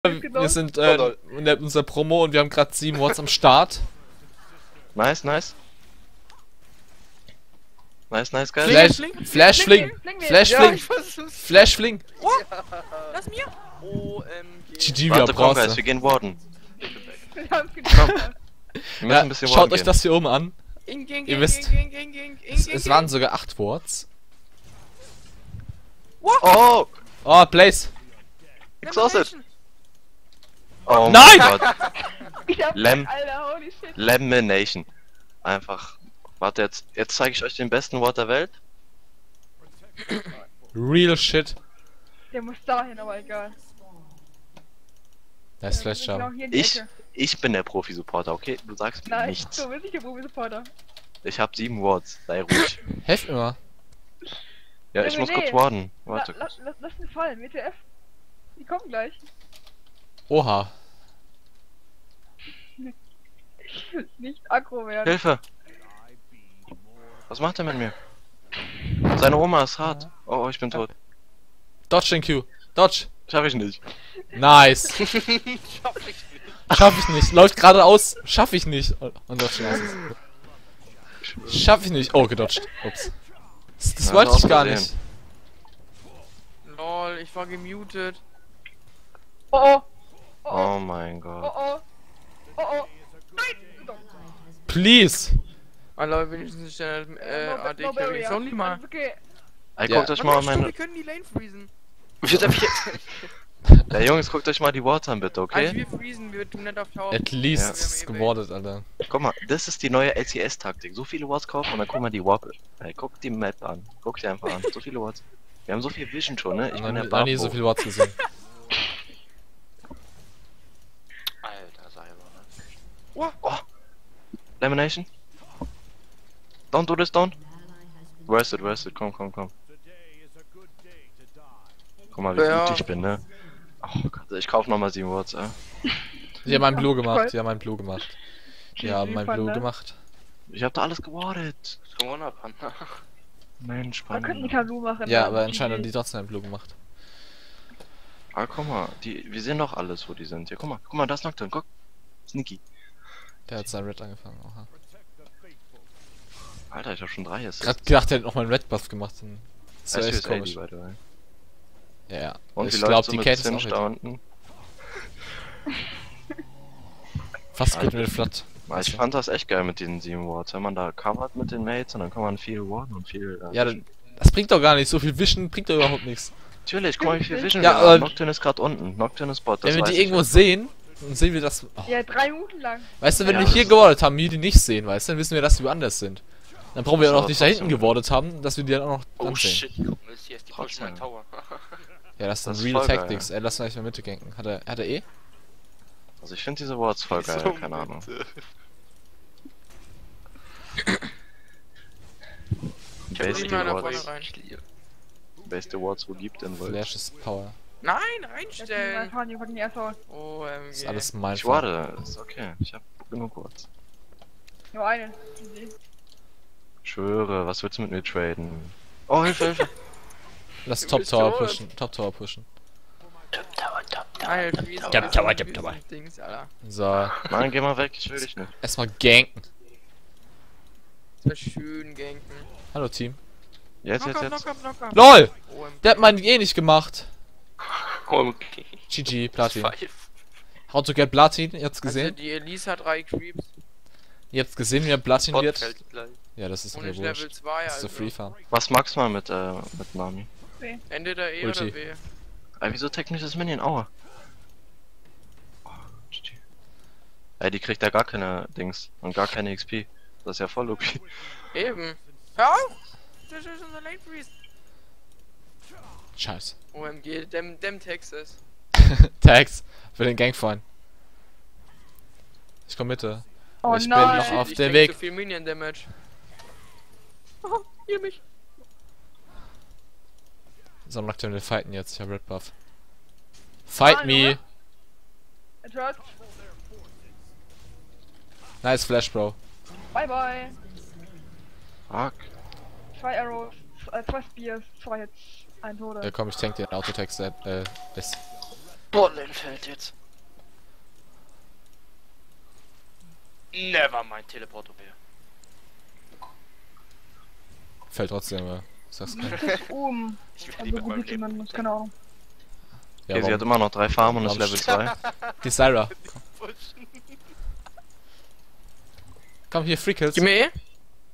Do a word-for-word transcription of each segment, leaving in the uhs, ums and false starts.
Wir sind äh, in der, unserer Promo und wir haben gerade sieben Watts am Start. Nice, nice. Nice, nice, geil. Flash, Fling, Flash, Fling, Flash, Ja, Fling, ich versuch's. Flash, Fling. Oh, lass mir. O M G. G G, wir Warte, komm, Guys, Bronze. wir gehen Warden. Wir haben Komm. Wir müssen Ja, ein bisschen schaut Warden euch gehen. das hier oben an. Ing, ing, Ihr ing, wisst, ing, ing, ing, ing, Es, ing, es ing. waren sogar acht Wards. Oh! Oh, Blaze. Exhausted! Oh Nein! mein Gott. Ich hab Lem- Alter, holy shit. Lamination. Einfach. Warte, jetzt, jetzt zeige ich euch den besten Ward der Welt. Real shit. Der muss dahin, aber egal. Nice Flash Genau Jump. hier in die Ich, Ecke. ich bin der Profi-Supporter, okay? Du sagst mir Nein, nichts. du bist nicht der Profi-Supporter. Ich hab sieben Wards, sei ruhig. Helft mir mal. Ja, ich Nee, muss nee. kurz warten. La, Warte. la, lass, lass ihn fallen, W T F. Die kommen gleich. Oha. Ich will nicht aggro werden. Hilfe! Was macht er mit mir? Seine Oma ist hart. Oh, ich bin tot. Dodge den Q. Dodge. Schaff ich nicht. Nice. Schaff ich nicht. Schaff ich nicht. Läuft geradeaus. Schaff ich nicht. Und dodge den Ass. Schaff ich nicht. Oh, gedodged. Ups. Das, das Ja, wollte ich aus gar Versehen. nicht. Lol, ich war gemutet. Oh oh. Oh Oh oh. mein Oh Gott. oh. Oh oh. Nein! Doch. Please. Ah lol, wenigstens schnell äh, No- A D no carry. barrier. Soll die mal. Also okay. Ey, Ja. guckt euch mal Warte, stopp, meine. wir können die Lane freezen. Ja, Jungs, guckt euch mal die Wards an, bitte, Also okay? wir freezen, wir tun nicht auf Tower. At least Ja. ist gewordet, Alter. Guck mal, das ist die neue L C S-Taktik. So viele Wards kaufen und dann guck mal die Warp. Ey, guck die Map an. Guck die einfach an. So viele Wards. Wir haben so viel Vision schon, ne? Ich Noch bin der nie, noch nie so Barbo. viel Watts gesehen. Alter, Cyber. Oh. Oh. Lamination. Don't do this, don't. Where's it, where's it? Komm, komm, komm. Guck mal, wie Ja. gut ich bin, ne? Oh Gott, ich kauf nochmal sieben Wards, ey. Die haben mein Blue gemacht. Voll. Die haben mein Blue gemacht. Die haben mein Blue gemacht. Ich hab da alles gewardet. Corona Panda. Mensch, Man könnte Panda. einen Kalu machen. Ja, dann. aber anscheinend haben die trotzdem ein Blue gemacht. Ah, guck mal, die, wir sehen doch alles, wo die sind. Hier, guck mal, guck mal, das ist Nocturne, guck. Sneaky. Der hat sein Red angefangen. Oha. Alter, ich hab schon drei jetzt. Grad gedacht, der hat noch mal einen Red Buff gemacht. Das war echt komisch. by the way. Ja, ja. Und Ich wie glaube, läuft's so die mit Kate ist Zinch da auch unten? fast gut mit Flat. Ah, Ich fand das echt geil mit diesen sieben Wards. Wenn man da covert mit den Mates und dann kann man viel warden und viel. Äh, Ja, das, das bringt doch gar nicht. So viel Vision bringt doch überhaupt nichts. Natürlich, guck mal, wie viel Vision Ja, wir aber- haben. Nocturne ist gerade unten. Nocturne ist Bot. Das Wenn wir weiß die ich irgendwo jetzt. sehen, dann sehen wir das. Oh. Ja, drei Minuten lang. Weißt du, wenn Ja, wir hier das- gewordet haben, wir die nicht sehen, weißt du, dann wissen wir, dass die woanders sind. Dann brauchen wir Das auch ist noch nicht aber da hinten trotzdem- gewordet haben, dass wir die dann auch noch Oh dann sehen. shit, guck mal, hier ist die Trotzdem. Pokemon Tower. Ja, das ist dann Das ist Real voll geil. Tactics. Ey, lass uns gleich mal Mitte ganken. Hat er, hat er eh? Also ich finde diese Wards voll geil, So keine Ahnung. bitte. Base die the mal da Wards. vorne rein. Base the Wards, wo gibt denn wohl? Flash ist Power. Nein, Das reinstellen. fahren die fucking erstmal. O M G. Das ist alles mein Ich Fall. warte, ist okay. Ich hab genug Wards. Nur eine. Easy. Schwöre, was willst du mit mir traden? Oh, Hilfe, Hilfe! Lass Du Top bist Tower tot. pushen. Top Tower pushen. Geil, Freeze. Jump Tower, Jump Tower. Dings, Alter. So, Nein, geh mal weg, ich will dich nicht. erstmal ganken. Das ist schön ganken. Hallo Team. Jetzt, Knock jetzt, up, jetzt. knock up, knock up. LOL! O M G. Der hat meinen eh nicht gemacht. Okay. G G, Platin. Five. How to get Platin, ihr habt's Also gesehen? die Elise hat drei Creeps. Ihr habt's gesehen, wie er Platin Bot wird? fällt gleich. Ja, das ist Und mir ich Level wurscht. zwei, Das ist so also. Free Farm. Was magst du mal mit, äh, mit Nami? Entweder E Ulti. oder B. Ey, wieso technisches Minion? Aua. Oh, G G. Ey, die kriegt ja gar keine Dings und gar keine X P. Das ist ja voll O P. Eben. Hör auf! Das ist unser Lane Freeze. Scheiße. O M G, dem, dem Texas. Tags für den Gangfreund. Ich komm Mitte. Oh Ich bin nein. noch auf ich der krieg Weg. so viel Minion Damage. Oh, hier mich. So, Nocturne, wir fighten jetzt. Ich hab Red Buff. Fight Ah, me! Junge. It hurts. Nice Flash, Bro. Bye bye. Fuck. Zwei Arrows, äh, zwei Spears, zwei Hits, ein Toter. Ja komm, ich tank den Autotext, äh, ist. Boah, Lane fällt jetzt. Never mind, Teleport O P. Fällt trotzdem, aber. Sag's gar nicht. Das oben. Ich will Also nicht mit gut meinem ist jemand, Leben. muss, keine Ahnung. Ja, Okay, sie hat warum? immer noch drei Farben und ist Warum Level zwei. Die Syra. Pushen. Komm hier, Free Kills. Gib mir eh.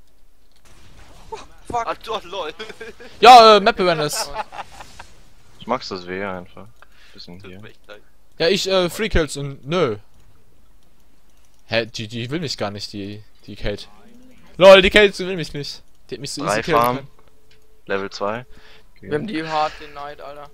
Ah, doch, lol. Ja, äh, Map Awareness. Ich mag's das W einfach. Bisschen Tut hier. mir echt leid. Ja, ich, äh, Free Kills und nö. Hä, die, die will mich gar nicht, die, die Kate. Lol, die Kate will mich nicht. Die hat mich so Drei easy killen Farben. können. Level zwei. Wir haben die hart den Night, Alter.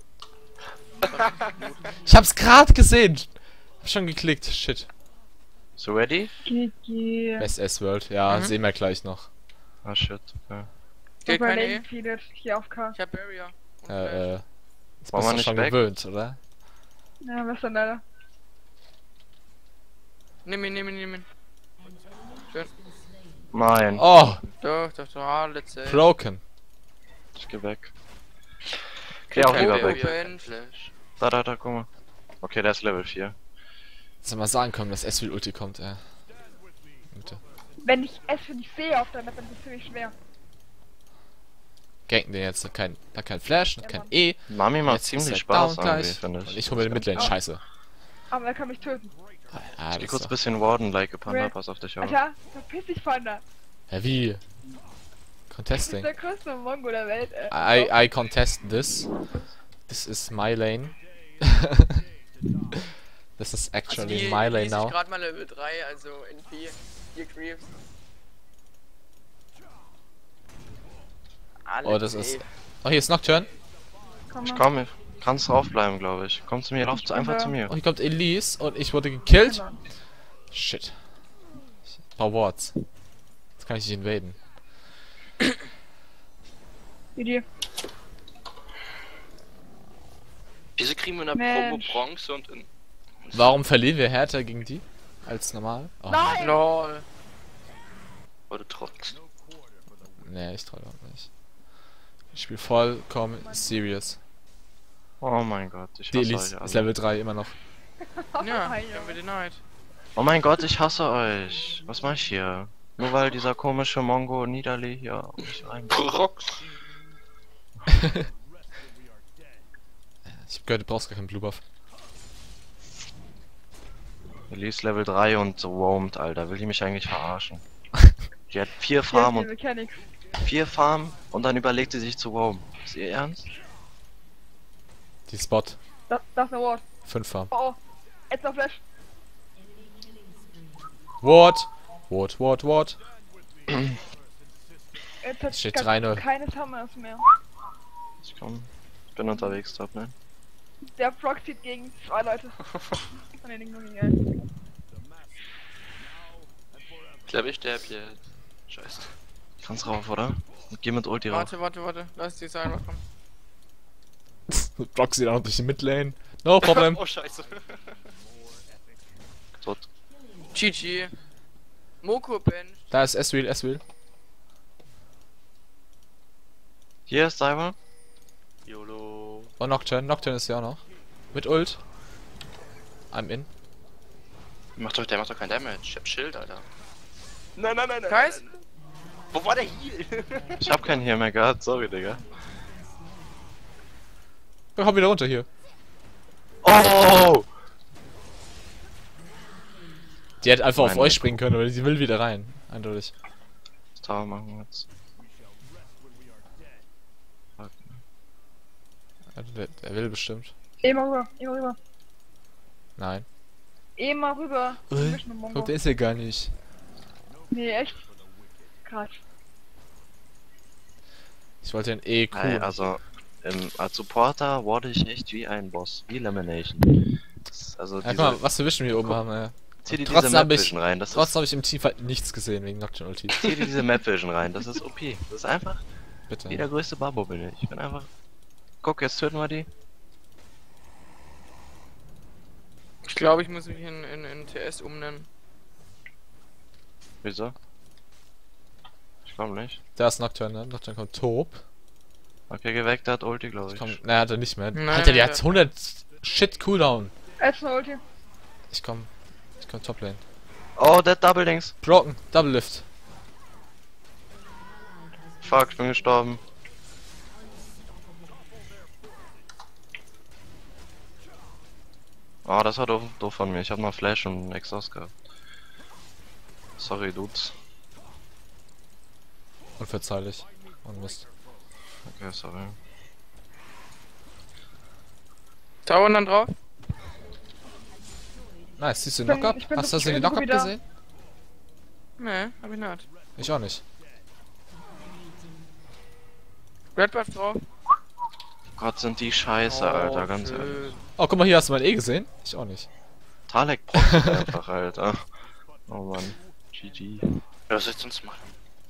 Ich hab's grad gesehen. Hab schon geklickt, shit. So ready? G G. S S World, ja, Mhm. sehen wir gleich noch. Ah shit. Okay. Geht keine Lane eh. feedet hier auf K. Ich hab Barrier. Und Äh, Flash. äh. Das Wollen bist wir du nicht schon weg? gewöhnt, oder? Ja, was dann leider. Nimm ihn, nimm ihn, nimm ihn. Schön. Nein. Oh, Doch, doch, doch, ah, let's say. broken. Ich geh weg. Geh auch Kein lieber Barrier, weg. Open. kein Flash. Da, da, da, guck mal. Okay, der ist Level vier. Soll mal sagen können, dass S-Will Ulti kommt, ey. Bitte. Wenn ich S für dich sehe auf der Map, dann ist es ziemlich schwer. Ganken den jetzt, kein, da kein Flash, Ja, kein Mann. E. Mami macht Jetzt ziemlich ist er Spaß down irgendwie, gleich. finde Und ich. ich hole mir den Midlane, scheiße. Aber er kann mich töten. Ah, Ich geh das kurz ist ein doch- bisschen warden, like a Panda, Ray. pass auf dich auf. Alter, verpiss dich von da. Hä, wie? Das ist Contesting. der größte Mongo der Welt, ey. I, I contest this. This is my lane. This is Also actually die, my die lane ist now. gerade mal Level drei, also in vier. vier Creeps. Alles Oh, das eh. ist... Oh, hier ist Nocturne. Komm Ich mal. komm, kannst draufbleiben, glaube ich. Komm zu mir, lauf einfach zu mir. Oh, hier kommt Elise und ich wurde gekillt. Genau. Shit. Ich brauch Wards. Jetzt kann ich nicht invaden. Idee. Wieso kriegen wir in der Promo Mensch. Bronze und in... Warum verlieren wir härter gegen die? Als normal? Oh, Nein! Lol. Oder trotz. nee, ich trau überhaupt nicht. Ich spiele vollkommen serious. Oh mein Gott, ich Die hasse Elise euch ist alle. Level drei immer noch. Ja, Hi, haben wir den Night. Oh mein Gott, ich hasse euch. Was mach ich hier? Nur weil dieser komische Mongo Niederlee hier mich rein... Prox. Ich hab gehört, du brauchst gar keinen Blue Buff. Elise Level drei und so roamt, Alter. Will die mich eigentlich verarschen? Die hat vier Hier ist Farm die und Mechanics. vier Farm und dann überlegt sie sich zu roamen. Ist ihr ernst? Die Spot. Das, das ist eine Ward. fünf Farm. Oh, oh. Jetzt noch Flash. Ward! Ward, Ward, Ward. Jetzt hat Steht gar drei null. keine Summers mehr. Ich komm. Ich bin unterwegs, top, ne? Der Proc zieht gegen zwei Leute. Oh, nee, nur gegen einen. Ich glaube, ich sterb jetzt. Scheiße. Kannst rauf, oder? Geh mit Ulti rauf. Warte, warte, warte. Lass die Syra kommen. Proxy auch noch durch die Midlane. No problem. Oh, scheiße. Tot. G G. Moko bench. Da ist S-Wheel, S-Wheel. Hier ist Cyber. YOLO. Oh, Nocturne. Nocturne ist ja auch noch. Mit Ult. I'm in. Macht doch, der macht doch kein Damage. Ich hab Schild, Alter. Nein, nein, nein, nein. Guys? nein. Wo war der Heal? Ich hab keinen hier mehr gehabt, sorry, Digga. Wir kommen wieder runter hier. Oh! Die hätte einfach auf Meine euch springen können, aber sie will wieder rein. Eindeutig. Das Tower machen wir jetzt. Fuck. Also der, der will bestimmt. Immer rüber, immer rüber. Nein. Immer rüber. Äh, Wir mischen mit Mongo. Guck, der ist ja gar nicht. Nee, echt. Krass. Ich wollte den E Q. Ey, also, im, als Supporter warte ich echt wie ein Boss. Wie Lamination. Das, also, Ja, diese, guck mal, was für Vision wir hier oben haben, ey. zieh dir diese trotzdem hab Map ich- Vision rein. Das ist, Trotzdem habe ich im Teamfight nichts gesehen wegen Nocturne Ulti. zieh dir diese Map Vision rein. Das ist O P. Das ist einfach Bitte. wie der größte Babo bin ich. Ich bin einfach. Guck, jetzt töten wir die. Ich glaube, ich muss mich in, in, in T S umnennen. Wieso? Ich komm nicht. Da ist Nocturne, ne? Nocturne kommt Top. Okay, geh weg, der hat Ulti, glaube ich. Kommt, naja, hat er nicht mehr. Nein, Alter, die nein, hat ja. hundert Shit, Cooldown. Jetzt eine Ulti. Ich komm. Ich komm Top Lane. Oh, der Double Dings. Broken. Double Lift. Fuck, ich bin gestorben. Oh, das war doof, doof von mir. Ich hab noch Flash und Exhaust gehabt. Sorry, Dudes. Unverzeihlich. Oh Mist. Okay, sorry. Tower dann drauf. Nice, siehst du Ich den bin- Knock-Up? ich bin Hast so- du den ich bin so Knock-Up wieder- gesehen? Nee, hab ich nicht. Ich auch nicht. Red Buff drauf. Gott, sind die scheiße, Alter, ganz schön. ehrlich. Oh, guck mal, hier hast du mein E gesehen? Ich auch nicht. Talek brockt einfach, Alter. Oh Mann. G G. Was soll ich sonst machen?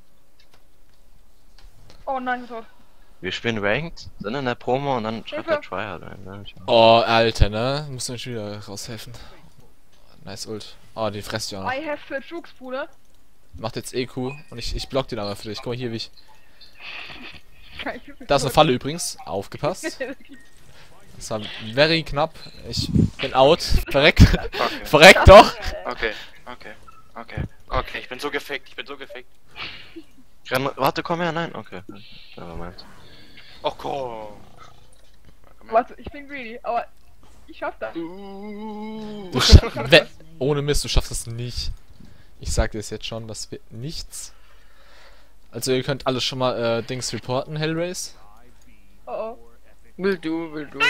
Oh nein, tot. Wir spielen Ranked, sind in der Promo und dann schreibt Hilfe. der Tryhard ein. Ne? Ich- Oh, Alter, ne? Muss mir schon wieder raushelfen. Nice Ult. Oh, den fresst ja auch noch. I have für Jukes, Bruder. Macht jetzt E Q und ich, ich block den aber für dich. Guck mal hier, wie ich. Kein Da ist eine Falle übrigens. Aufgepasst. Das war very knapp. Ich bin out. Verreck. Okay, Verreck doch. okay, okay, okay, okay, ich bin so gefickt, ich bin so gefickt. Renn, warte, komm her, nein, okay. Nevermind. Oh komm. Komm her. Warte, ich bin greedy, aber ich schaff das. Uh. Du scha We Ohne Mist, du schaffst es nicht. Ich sag dir es jetzt schon, das wird nichts. Also ihr könnt alles schon mal äh, Dings reporten, Hellraise. Oh oh. Will du, will du.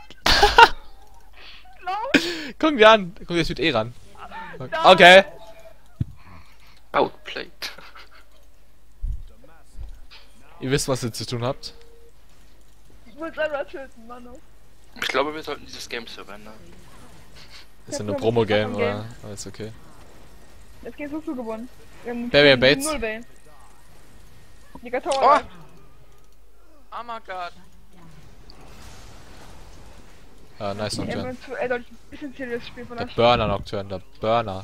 Lauf! Guck dir an. Guck dir das mit E ran. Okay. Outplayed. Ihr wisst, was ihr zu tun habt. Ich muss selber töten, Mano. Ich glaube, wir sollten dieses Game surrendern. Ist ja Ja, nur komm, Promo-Game, mach ein oder? Alles okay. Jetzt geht's so gewonnen. Wir haben Wer, wer Bates? null Bane. Digga, Tower. Oh! läuft. Oh my god. Ah, nice Er Nocturne. wird zu eindeutig ein bisschen serious spielen von Der euch. Burner Nocturne, der Burner.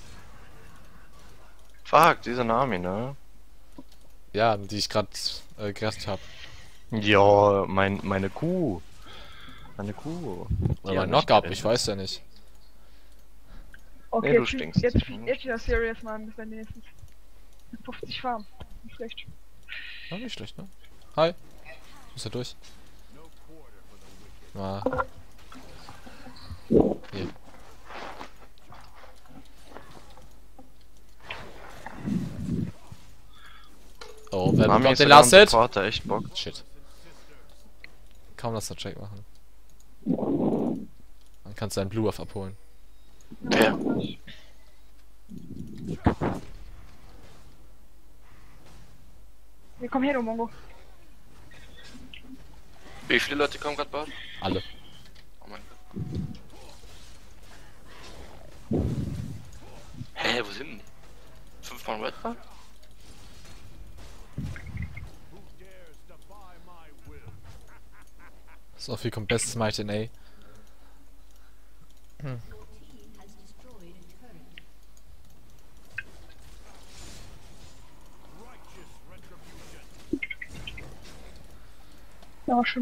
Fuck, diese Nami, ne? Ja, die ich gerade äh, gerastet habe. Ja, mein, meine Kuh. Meine Kuh. Oder Ja, mein nicht Knockup, drin. ich weiß ja nicht. Okay, Nee, du jetzt, stinkst. jetzt, jetzt wieder serious, Mann. Bis dann wenigstens. fünfzig Farm. Nicht schlecht. Ja, nicht schlecht, ne? Hi. Ist ja durch. Mal. Hier. Oh, wer Nami bekommt ist den sogar Last am Hit? Supporter, echt Bock. Shit. Kaum lass den Check machen. Dann kannst du deinen Blue Buff abholen. Wer? Wir kommen her, du Mongo. Wie viele Leute kommen gerade bald? Alle. Oh mein Gott. Hä, wo sind die? Fünfmal Red Bull? Sophie kommt bestes Might in A. Hm. Ja, schön.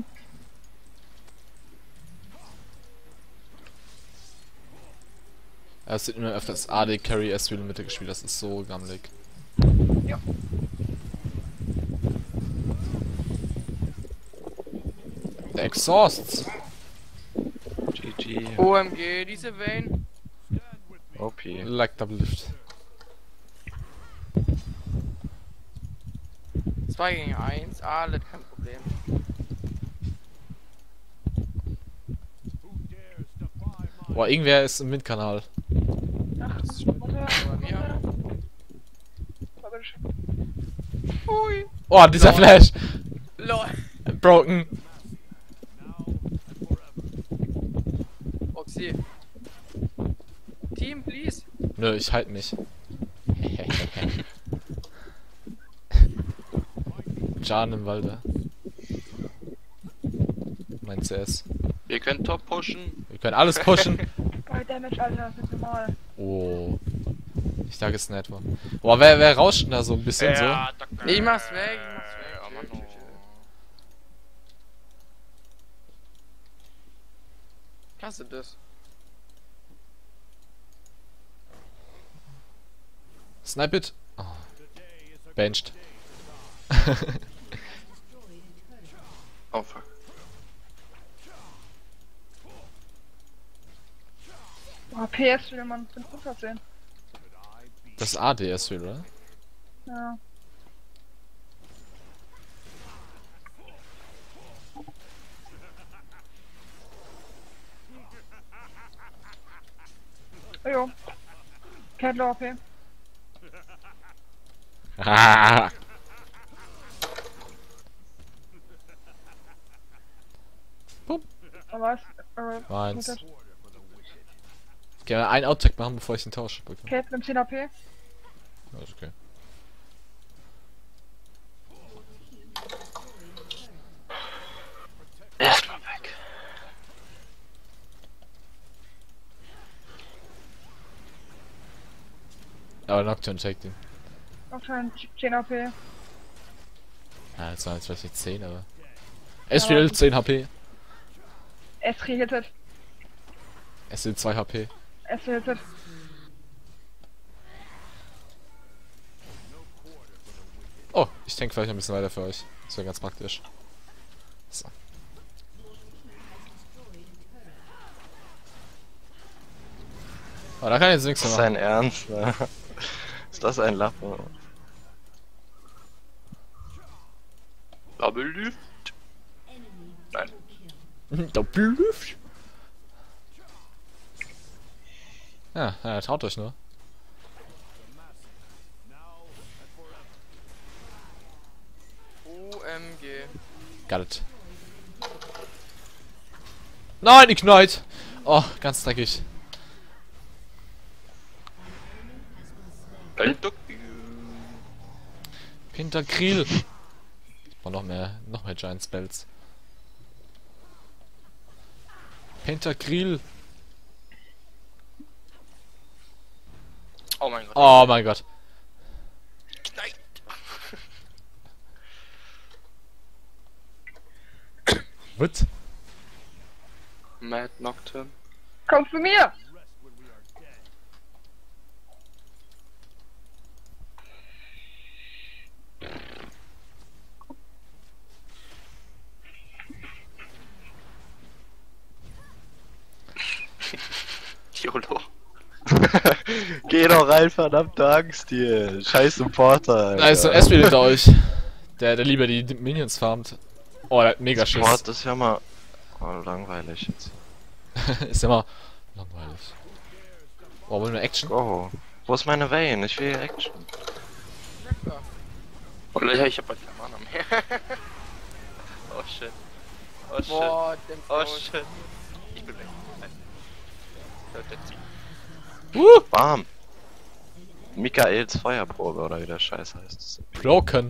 Es wird immer öfters A D Carry S in Mitte gespielt, das ist so gammelig. Ja. Der Exhausts. G G. O M G, diese Vayne. O P. Like Double Lift. zwei gegen eins, alles kein Problem. Boah, irgendwer ist im Windkanal. Ach, Das ist schon warte, bei mir. warte, schön. Hui. Oh, dieser Lol. Flash! Lol. Broken. Oxy. Team, please. Nö, ich halt mich. Jan im Walde. Mein C S. Ihr könnt top pushen. Wir können alles pushen. Geil, Damage, Alter, das ist normal. Oh. Ich dachte, es ist netto. Boah, wer, wer rauscht denn da so ein bisschen so? Nee, ich mach's weg, ich mach's weg. Oh Mann, Chill, chill, oh. chill. hasse das. Snipe it. Oh. Benched. Oh fuck. Oh, P S will man fünfhundertzehn. Das A D S will, oder? Ja. Oh jo. Cat Low A P. Ah. Aber was? Äh, Meins. gut, Ich kann einen Outtake machen, bevor ich den Tausch bekomme. Cat nimmt zehn A P. Alles okay. Erstmal weg. Aber Nocturne checkt ihn. Nocturne zehn A P. Ja, jetzt waren jetzt vielleicht nicht zehn, aber... Es will zehn H P. S gehittet. Es will zwei H P. S gehittet. Oh, ich denke vielleicht ein bisschen weiter für euch. Das wäre ganz praktisch. So. Oh, da kann ich jetzt nichts Ist mehr das machen. ein Ernst, ne? Ist das ein Lappen? Doppellift. Nein. Doppelhüft. Ja, ja, traut euch nur. O M G. Got it. Nein, Ignite! Oh, ganz dreckig. Pentakril. Ich brauch noch mehr, noch mehr Giant Spells. Pentakril. Oh mein Gott. Oh mein Gott. Nein. What? Mad Nocturne. Komm zu mir! YOLO. Geh doch rein, verdammte Angst hier. Scheiß Supporter, Alter. Da ist so ein S P hinter euch. Der, der lieber die Minions farmt. Oh, der hat mega Schiss. Support ist ja mal... Oh, langweilig jetzt. Ist ja mal langweilig. Oh, wollen wir Action? Go. Wo ist meine Vayne? Ich will Action. Oh, ja, ich hab bald keine Mana mehr. Oh shit. Oh shit. Boah, den Oh Frosch. shit. Ich bin weg. Nein. So, that's it. Uh, Bam. Michaels Feuerprobe oder wie der Scheiß heißt. broken.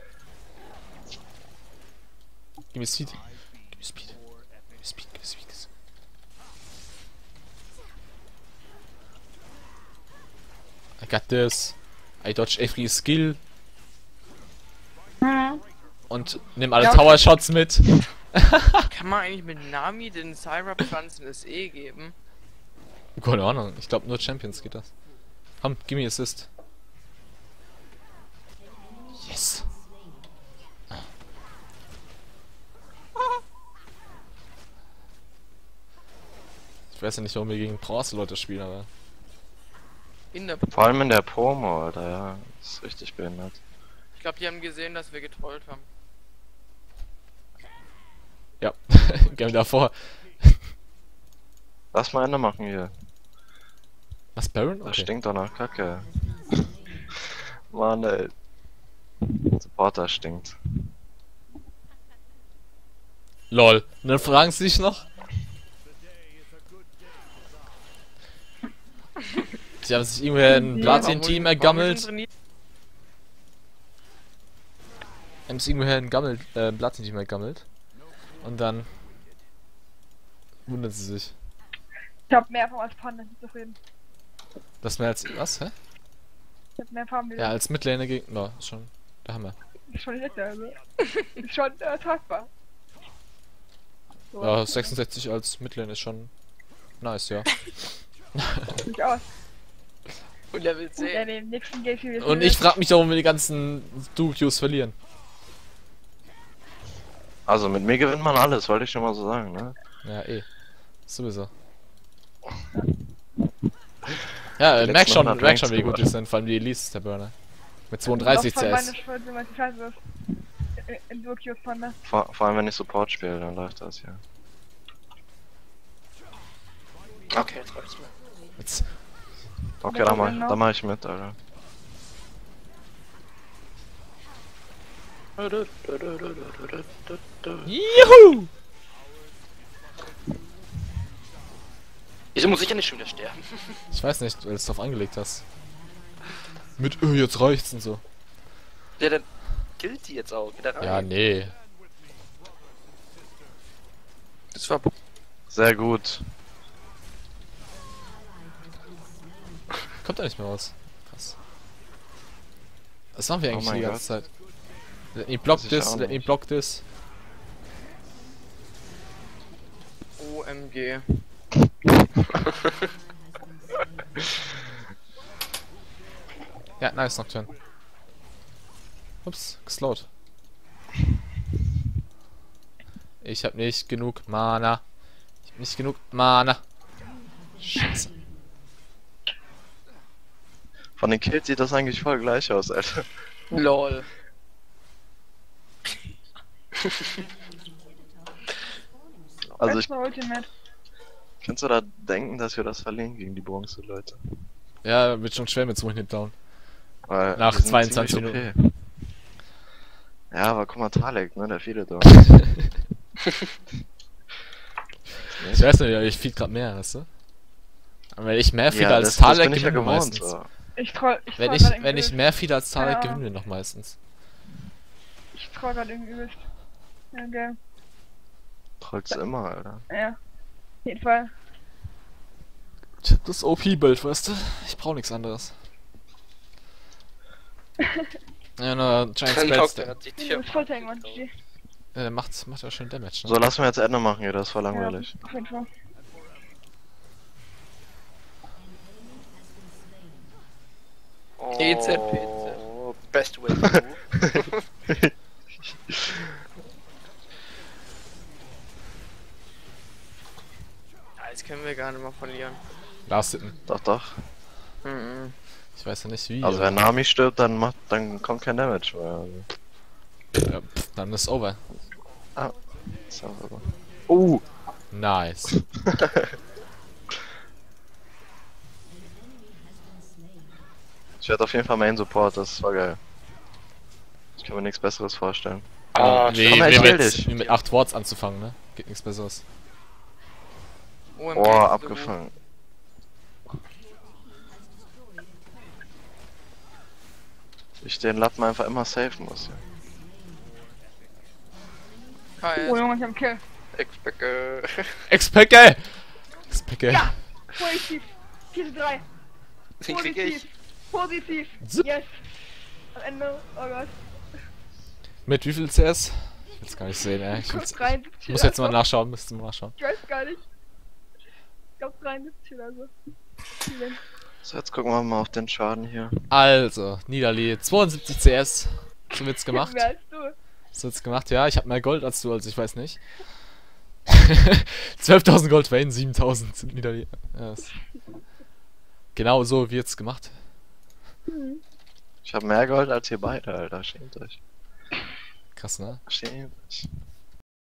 Give me speed. Give me speed. Give me speed. Give me speed. I got this. I dodge every skill. Und nimm alle Ja. Tower Shots mit. Kann man eigentlich mit Nami den Syrup-Pflanzen das E geben? Keine Ahnung. Ich glaube nur Champions geht das. Komm, give me assist. Yes. Ich weiß ja nicht, warum wir gegen Bronze-Leute spielen, aber... In der... Vor allem in der Promo, Alter, ja. Das ist richtig behindert. Ich glaube, die haben gesehen, dass wir getrollt haben. Ja, gerne davor. Lass mal Ende machen hier. Was, Baron? Das Okay. stinkt doch nach Kacke. Mann, ey. Supporter stinkt. Lol. Und dann fragen sie sich noch? Sie haben sich irgendwer ein Platin-Team ergammelt. Haben sich irgendwoher ein Gammel, äh, Platin-Team ergammelt. Und dann wundern sie sich. Ich hab mehr Farm als Panda, nicht zufrieden. Das mehr als... Was? Hä? Ich hab mehr Farm wie Ja, als Midlaner gegen... No, ist schon... Der Hammer. Ist schon nett, also. Ist schon äh, tragbar. So. Ja, sechsundsechzig als Midlaner ist schon nice, ja. Sieht aus. Und Level Und ja, zehn. den nächsten Game Series. Und ich frag mich, warum wir die ganzen Dukios verlieren. Also mit mir gewinnt man alles, wollte ich schon mal so sagen, ne? Ja, eh. Sowieso. Ja, äh, Die merk letzten schon, hundert merk schon, Ranks wie gut die gewaschen. sind, vor allem die Elise, der Burner. Mit zweiunddreißig C S. Meine Schuld, wenn man die Scheiße ist. In Dukios Panda. Vor, vor allem wenn ich Support spiele, dann läuft das ja. Okay, jetzt reicht's mir. Jetzt, Okay, da mach, ich- da mach ich mit, Alter. juhu! Wieso muss ich ja nicht schon wieder sterben? Ich weiß nicht, weil du es drauf angelegt hast. Mit, öh, jetzt reicht's und so. Der dann killt die jetzt auch. Geht da rein. Ja, nee. Das war Sehr gut. Kommt da nicht mehr raus. Krass. Was machen wir Oh eigentlich mein die ganze Zeit? Let me block Weiß ich this, auch let me nicht. block this. O M G. Ja, nice, Nocturne. Ups, geslowt. Ich hab nicht genug Mana. Ich hab nicht genug Mana. Scheiße. Von den Kills sieht das eigentlich voll gleich aus, Alter. Lol. Also ich, Mal Ultimate. kannst du da denken, dass wir das verlieren gegen die Bronze-Leute? Ja, wird schon schwer mit so einem Hitdown. Weil Nach die sind zweiundzwanzig ziemlich O P. Ja, aber guck mal, Talek, ne, der viele da. Ich weiß nicht, ich feed grad mehr, weißt du? Aber wenn ich mehr feed Ja, als das, das Talek, bin ich ja gewinnen wir gewohnt. meistens. So. Ich troll. Ich Wenn troll ich, grad wenn ich übelst. mehr feed als Talek, Ja. gewinnen wir noch meistens. Ich troll grad irgendwie übelst. Ja, geil. Trollst du immer, Alter. Ja. Auf jeden Fall. Ich hab das O P-Bild, weißt du? Ich brauch nichts anderes. Ja, nur Giant Dann Spells, taugt der der, hat sich Du hier. bist voll tank, Mann. G G. ja, der macht, macht ja schön Damage, ne? So, lassen wir jetzt Ende machen hier, das ist voll Ja, langweilig. auf jeden Fall. E Z, P Z. Oh, best way to move. Ja, jetzt können wir gar nicht mal verlieren. Last Hitten. Doch, doch. Mhm. Ich weiß ja nicht wie. Also wenn Nami stirbt, dann macht, dann kommt kein Damage mehr. Also. ja, pff, dann ist over. Ist auch so. Oh! Nice. Ich werde auf jeden Fall Main Support, das war geil. Ich kann mir nichts besseres vorstellen. Ah, wie, komm her, wie, ich will mit, dich. wie mit acht Wards anzufangen, ne? Geht nichts besseres. O M G Boah, ist so abgefangen. Ich den Lappen einfach immer safen muss. Ja. gut. K S. Oh Junge, ich hab einen Kill. Expecke. Expecke! Expecke. Ja! Positiv! vier zu drei! Den krieg ich. Positiv! Zip. Yes! Am Ende, oh Gott. Mit wie viel C S? Ich will's gar nicht sehen, ey. Ich, will's, dreiundsiebzig ich muss jetzt mal oder so. nachschauen, müsste mal nachschauen. Ich weiß gar nicht. Ich glaub dreiundsiebzig oder so. Vielen. So, jetzt gucken wir mal auf den Schaden hier. Also, Niederli, zweiundsiebzig C S. So wird's gemacht. Mehr als du. So wird's gemacht, ja. Ich habe mehr Gold als du, also ich weiß nicht. zwölftausend Gold Vayne, siebentausend sind Niederli. Ja, das- genau so wird's gemacht. Ich habe mehr Gold als ihr beide, Alter. Schämt euch. Krass, ne? Schämt euch.